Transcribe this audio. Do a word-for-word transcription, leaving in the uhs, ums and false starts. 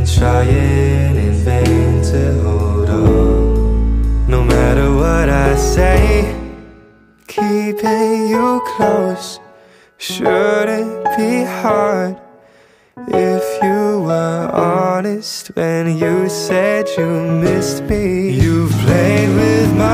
been trying in vain to hold on. No matter what I say, keeping you close shouldn't be hard. If you were honest when you said you missed me. You've played with my